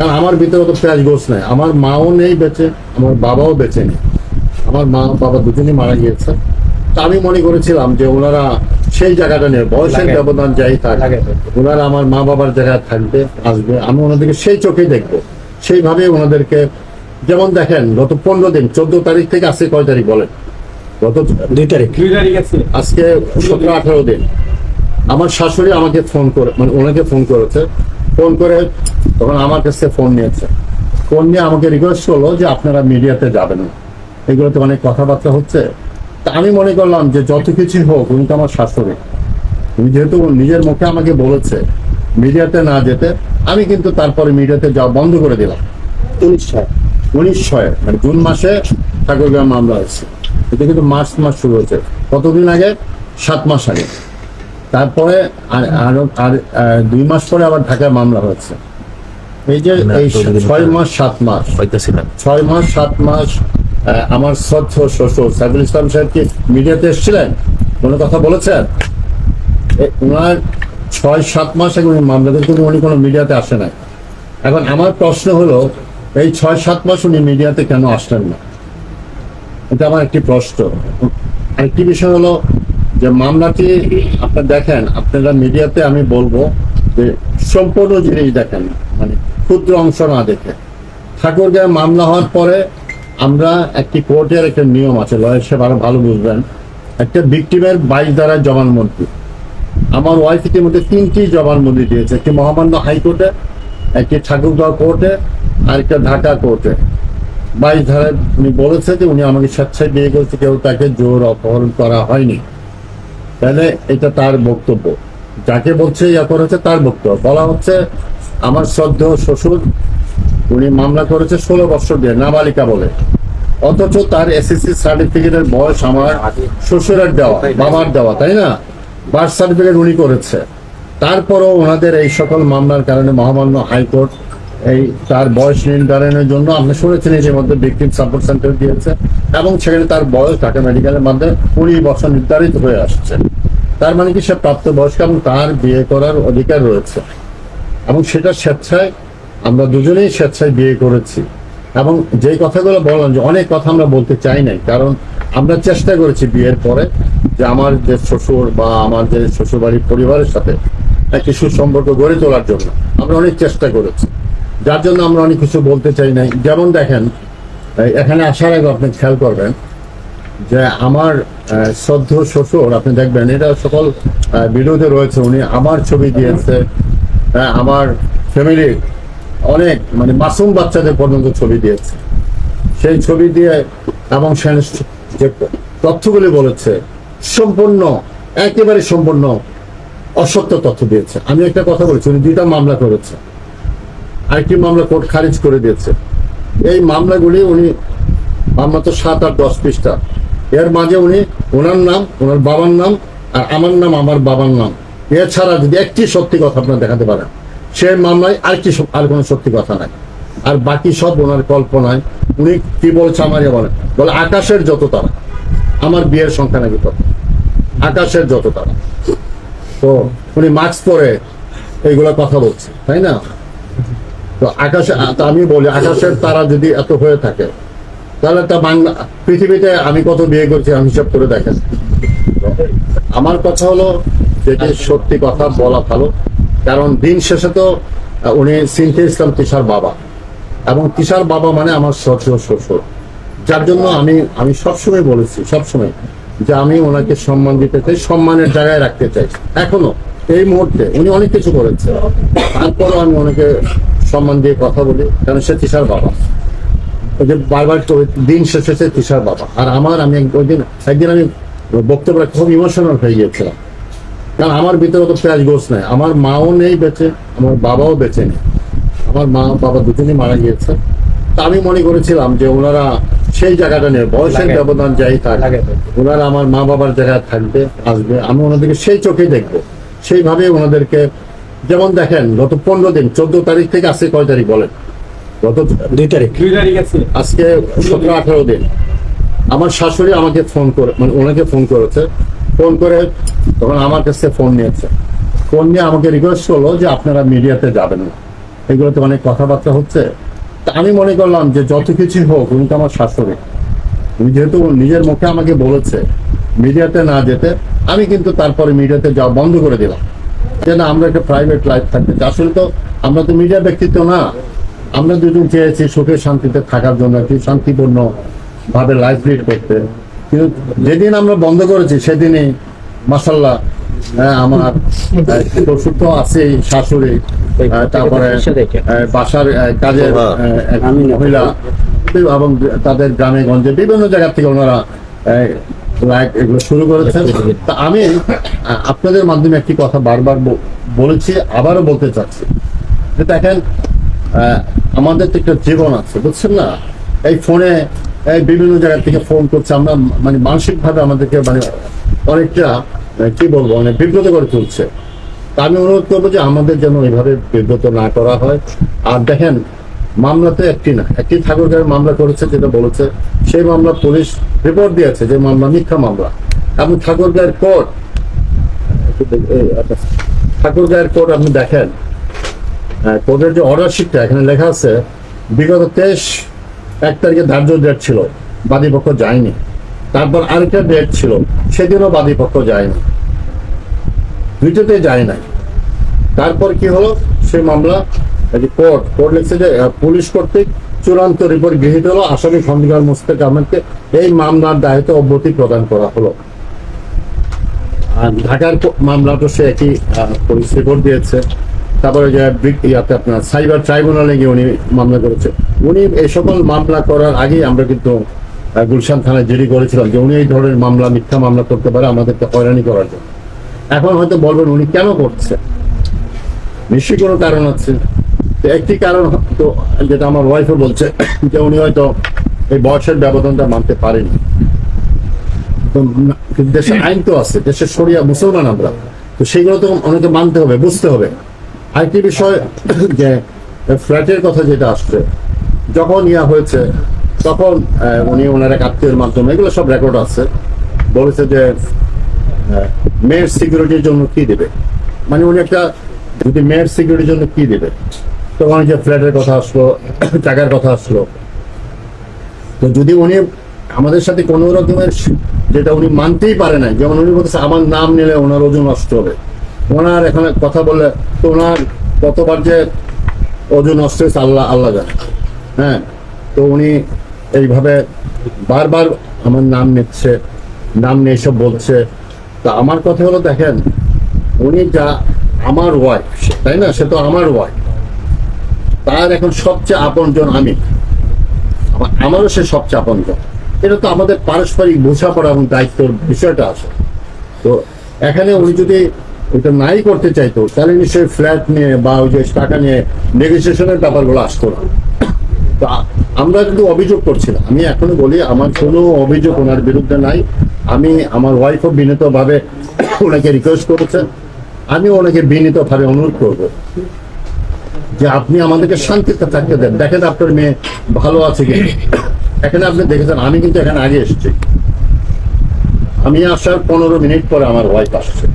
কারণ আমার ভিতরে তো পেঁয়াজ গোছ নাই, আমার মাও নেই বেঁচে, আমার বাবাও বেঁচে নেই, আমার মা বাবা দুজনই মারা গিয়েছে। তা আমি মনে করেছিলাম যে ওনারা সেই জায়গাটা নিয়ে বয়সের ব্যবধান যাই থাকে, ওনারা আমার মা বাবার জায়গায় থাকবে, আসবে, আমি ওনাদেরকে সেই চোখেই দেখবো, সেইভাবে ওনাদেরকে। যেমন দেখেন গত 15 দিন, 14 তারিখ থেকে আজকে কয় তারিখ বলেন? গত 2 তারিখ, আজকে 17-18 দিন। আমার শাশুড়ি আমাকে ফোন করে, মানে ওনাকে ফোন করেছে, ফোন করে তখন আমার কাছে ফোন নিয়েছে, ফোন নিয়ে আমাকে রিকোয়েস্ট করলো যে আপনারা মিডিয়াতে যাবেন না, এগুলোতে অনেক কথাবার্তা হচ্ছে। তা আমি মনে করলাম যে যত কিছুই হোক, উনি তো আমার শাশুড়ি, উনি যেহেতু নিজের মুখে আমাকে বলেছে মিডিয়াতে না যেতে, আমি কিন্তু তারপরে মিডিয়াতে যাওয়া বন্ধ করে দিলাম। 19 মানে জুন মাসে ঠাকুরগাঁও মামলা হয়েছে, এটা কিন্তু মার্চ মাস শুরু হয়েছে, কতদিন আগে? 7 মাস আগে। তারপরে আর 2 মাস পরে আবার ঢাকায় মামলা হয়েছে। এই যে এই 6 মাস 7 মাস, 6 মাস 7 মাস আমার শ্রদ্ধ শ্বশুর সাইফুল ইসলাম সাহেব কি মিডিয়াতে এসেছিলেন? কোনো কথা বলেছেন? ওনার 6-7 মাস আগে উনি মামলাতে কিন্তু উনি কোনো মিডিয়াতে আসে নাই। এখন আমার প্রশ্ন হলো, এই 6-7 মাস উনি মিডিয়াতে কেন আসলেন না? এটা আমার একটি প্রশ্ন। আরেকটি বিষয় হলো যে মামলাটি আপনারা দেখেন, আপনারা মিডিয়াতে আমি বলবো যে সম্পূর্ণ জিনিস দেখেন, মানে ক্ষুদ্র অংশ না দেখে। ঠাকুরগাঁও মামলা হওয়ার পরে আমরা একটি কোর্টের একটা নিয়ম আছে, লয়ার সাহেব আরো ভালো বুঝবেন, একটা ভিকটিমের 22 ধারায় জবানবন্দি। আমার ওয়াইফ ইতিমধ্যে 3টি জবানবন্দি দিয়েছে, একটি মহামান্য হাইকোর্টে, একটি ঠাকুরগাঁও কোর্টে, আর একটা ঢাকা কোর্টে। 22 ধারায় উনি বলেছে যে উনি আমাকে স্বেচ্ছায় বিয়ে করেছে, কেউ তাকে জোর অপহরণ করা হয়নি। তাহলে এটা তার বক্তব্য, যাকে বলছে ইয়া করেছে তার বক্তব্য। বলা হচ্ছে আমার শ্রদ্ধেয় শ্বশুর উনি মামলা করেছে 16 বছর দিয়ে, নাবালিকা বলে, অথচ তার এসএসসি সার্টিফিকেটের বয়স আমার শ্বশুরের দেওয়া, বাবার দেওয়া, তাই না? বার্থ সার্টিফিকেট উনি করেছে। তারপরও ওনাদের এই সকল মামলার কারণে মহামান্য হাইকোর্ট এই তার বয়স নির্ধারণের জন্য, আপনি শুনেছেন এর মধ্যে ভিকটিম সাপোর্ট সেন্টার দিয়েছে, এবং সেখানে তার বয়স ঢাকা মেডিকেলের মাধ্যমে 20 বছর নির্ধারিত হয়ে আসছে। তার মানে কি সে প্রাপ্তবয়স্ক এবং তার বিয়ে করার অধিকার রয়েছে, এবং সেটা স্বেচ্ছায়, আমরা দুজনেই স্বেচ্ছায় বিয়ে করেছি। এবং যেই কথাগুলো বললাম যে অনেক কথা আমরা বলতে চাই নাই, কারণ আমরা চেষ্টা করেছি বিয়ের পরে যে আমার যে শ্বশুর বা আমার যে শ্বশুরবাড়ির পরিবারের সাথে একটি সুসম্পর্ক গড়ে তোলার জন্য আমরা অনেক চেষ্টা করেছি, যার জন্য আমরা অনেক কিছু বলতে চাই নাই। যেমন দেখেন, এখানে আসার আগে আপনি খেয়াল করবেন যে আমার শ্রদ্ধেয় শ্বশুর, আপনি দেখবেন এটা সকল ভিডিওতে রয়েছে, উনি আমার ছবি দিয়েছে, আমার ফ্যামিলির অনেক মানে মাসুম বাচ্চাদের পর্যন্ত ছবি দিয়েছে। সেই ছবি দিয়ে এবং যে তথ্যগুলি বলেছে সম্পূর্ণ, একেবারে সম্পূর্ণ অসত্য তথ্য দিয়েছে। আমি একটা কথা বলেছি, উনি 2টা মামলা করেছে, আরেকটি মামলা কোর্ট খারিজ করে দিয়েছে। এই মামলাগুলি উনি, মামলা তো 7 আর 10 পৃষ্ঠা, এর মাঝে উনি ওনার নাম, ওনার বাবার নাম, আর আমার নাম, আমার বাবার নাম, এছাড়া যদি একটি সত্যি কথা আপনার দেখাতে পারেন সেই মামলায় আর কোনো সত্যি কথা নাই, আর বাকি সব ওনার কল্পনায়। উনি কি বলছে আমারই বলে আকাশের যত তারা, আমার বিয়ের সংখ্যা নাকি কত, আকাশের যত তারা। তো উনি মাস্ক পরে এইগুলা কথা বলছে, তাই না? তো আকাশে, আমি বলি আকাশের তারা যদি এত হয়ে থাকে, তাহলে তা বাংলা পৃথিবীতে আমি কত বিয়ে করছি আমি হিসাব করে দেখেন। আমার কথা হলো যেটি সত্যি কথা বলা ভালো, কারণ দিন শেষে তো উনি সিনথিয়া ইসলাম তিশার বাবা, এবং তিশার বাবা মানে আমার শ্রদ্ধেয় শ্বশুর, যার জন্য আমি সবসময় বলেছি, সবসময় যে আমি ওনাকে সম্মান দিতে চাই, সম্মানের জায়গায় রাখতে চাই। এখনো এই মুহূর্তে উনি অনেক কিছু করেছে, তারপরও আমি ওনাকে সম্মান দিয়ে কথা বলি, কারণ সে তিশার বাবা। ওই যে বারবার দিন শেষে সে তিশার বাবা। আর আমি একদিন আমি বক্তব্য খুব ইমোশনাল হয়ে গিয়েছিলাম, কারণ আমার ভিতরে তো পেঁয়াজ গোছ নাই, আমার মাও নেই বেঁচে, আমার বাবাও বেঁচে নেই, আমার মা বাবা দুজনই মারা গিয়েছে। তা আমি মনে করেছিলাম যে ওনারা সেই জায়গাটা নিয়ে, বয়সের ব্যবধান যাই থাকে, ওনারা আমার মা বাবার জায়গায় থাকবে, আসবে, আমি ওনাদেরকে সেই চোখেই দেখবো, সেইভাবে ওনাদেরকে। যেমন দেখেন গত 15 দিন, 14 তারিখ থেকে আজকে কয় তারিখ বলেন? গত 2 তারিখ, আজকে 17-18 দিন। আমার শাশুড়ি আমাকে ফোন করে, মানে ওনাকে ফোন করেছে, ফোন করে তখন আমার কাছে ফোন নিয়েছে, ফোন নিয়ে আমাকে রিকোয়েস্ট করলো যে আপনারা মিডিয়াতে যাবেন না, এগুলোতে অনেক কথাবার্তা হচ্ছে। তা আমি মনে করলাম যে যত কিছু হোক উনি তো আমার শাশুড়ি, উনি যেহেতু নিজের মুখে আমাকে বলেছে মিডিয়াতে না যেতে, আমি কিন্তু তারপরে মিডিয়াতে যাওয়া বন্ধ করে দিলাম যে না, আমরা একটা প্রাইভেট লাইফ থাকতে চাই। আসলে তো আমরা তো মিডিয়া ব্যক্তিত্ব না, আমরা দুজন চেয়েছি সুখে শান্তিতে থাকার জন্য, একটি শান্তিপূর্ণ ভাবে লাইফ লিড করতে। কিন্তু যেদিন আমরা বন্ধ করেছি সেদিনই মাশাল্লাহ আমার শ্বশুর তো আছেই, শাশুড়ি, তারপরে বাসার কাজের এক মহিলা এবং তাদের গ্রামে গঞ্জে বিভিন্ন জায়গা থেকে ওনারা লাইভ এগুলো শুরু করেছেন। তা আমি আপনাদের মাধ্যমে একটি কথা বারবার বলেছি, আবারও বলতে চাচ্ছি যে দেখেন, আমাদের তো একটা জীবন আছে, বুঝছেন না? এই ফোনে বিভিন্ন জায়গা থেকে ফোন করছে, আমরা মানে মানসিক ভাবে আমাদেরকে মানে অনেকটা কি বলবো, অনেক বিব্রত করে তুলছে। তা আমি অনুরোধ করবো যে আমাদের যেন এইভাবে বিব্রত না করা হয়। আর দেখেন, মামলা তো একটি না, একটি ঠাকুরগাঁয়ের মামলা করেছে, যেটা বলেছে সেই মামলা পুলিশ রিপোর্ট দিয়েছে যে মামলা মিথ্যা মামলা। এবং ঠাকুরগাঁয়ের কোর্ট আপনি দেখেন, কোর্টের যে অর্ডার শিটটা এখানে লেখা আছে বিগত 23 তারিখে ধার্য ডেট ছিল, বাদীপক্ষ যায়নি। তারপর আরেকটা ডেট ছিল, সেদিনও বাদীপক্ষ যায়নি, দুইটাতে যায় নাই। তারপর কি হলো, সেই মামলা কোর্ট লিখছে যে পুলিশ কর্তৃক চূড়ান্ত রিপোর্ট গৃহীত হলো, আসামি খন্দকার মোস্তাক আহমেদকে এই মামলার দায়িত্ব অব্যাহতি প্রদান করা হলো। আর ঢাকার মামলাটা সে একই পুলিশ রিপোর্ট দিয়েছে। তারপরে যে আপনার সাইবার ট্রাইব্যুনালে গিয়ে উনি মামলা করেছে। উনি এই সকল মামলা করার আগেই আমরা কিন্তু গুলশান থানায় জিডি করেছিলাম যে উনি এই ধরনের মামলা, মিথ্যা মামলা করতে পারে আমাদেরকে হয়রানি করার জন্য। এখন হয়তো বলবেন উনি কেন করছে, নিশ্চয়ই কোনো কারণ আছে। একটি কারণ তো যেটা আমার ওয়াইফও বলছে যে উনি হয়তো এই বয়সের ব্যবধানটা মানতে পারেনি। তো দেশের আইন তো আছে, দেশের শরিয়া মুসলমান আমরা, তো সেগুলো তো অনেকে মানতে হবে, বুঝতে হবে। আরেকটি বিষয় যে ফ্ল্যাটের কথা যেটা আসছে, যখন হয়েছে তখন উনি ওনার এক আত্মীয়ের মাধ্যমে, এগুলো সব রেকর্ড আছে, বলেছে যে মেয়ের সিকিউরিটির জন্য কি দেবে, মানে উনি একটা যদি মেয়ের সিকিউরিটির জন্য কি দেবে, তখন যে ফ্ল্যাটের কথা আসলো, টাকার কথা আসলো। তো যদি উনি আমাদের সাথে কোনো রকমের যেটা উনি মানতেই পারে না, যেমন উনি বলতেছে আমার নাম নিলে ওনার ওজন নষ্ট হবে, ওনার এখানে কথা বললে তো ওনার কতবার যে ওজন নষ্ট হয়েছে আল্লাহ জানে। হ্যাঁ, তো উনি এইভাবে বারবার আমার নাম নিচ্ছে, নাম নিয়ে এসব বলছে। তা আমার কথা হলো, দেখেন উনি যা আমার ওয়াইফ, তাই না, সে তো আমার ওয়াইফ, তার এখন সবচেয়ে আপনজন আমি, আমারও সে সবচেয়ে আপনজন। এটা তো আমাদের পারস্পরিক বোঝাপড়া এবং দায়িত্বর বিষয়টা আছে। তো এখানে উনি যদি ওইটা নাই করতে চাইতো, তাহলে নিশ্চয়ই ফ্ল্যাট নিয়ে বা ওই যে টাকা নিয়ে নেগোসিয়েশনের ব্যাপারগুলো আসতো না। তো আমরা কিন্তু অভিযোগ করছি না, আমি এখনো বলি আমার কোনো অভিযোগ ওনার বিরুদ্ধে নাই। আমি আমার ওয়াইফও বিনীতভাবে ওনাকে রিকোয়েস্ট করেছেন, আমি ওনাকে বিনীতভাবে অনুরোধ করবো যে আপনি আমাদেরকে শান্তিতে থাকতে দেন। দেখেন আপনার মেয়ে ভালো আছে কি, এখানে আপনি দেখেছেন আমি কিন্তু এখানে আগে এসেছি, আমি আসার 15 মিনিট পরে আমার ওয়াইফ আসছে।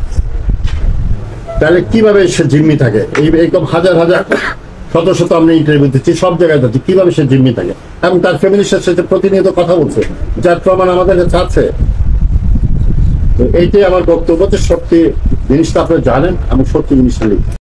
তাহলে কিভাবে সে জিম্মি থাকে? এইরকম হাজার শত আমরা ইন্টারভিউ দিচ্ছি, সব জায়গায় যাচ্ছি, কিভাবে সে জিম্মি থাকে? এবং তার ফ্যামিলির সাথে প্রতিনিয়ত কথা বলছে, যার প্রমাণ আমাদের কাছে আছে। তো এইটাই আমার বক্তব্য যে সত্যি জিনিসটা আপনারা জানেন, আমি সত্যি জিনিসটা লিখি।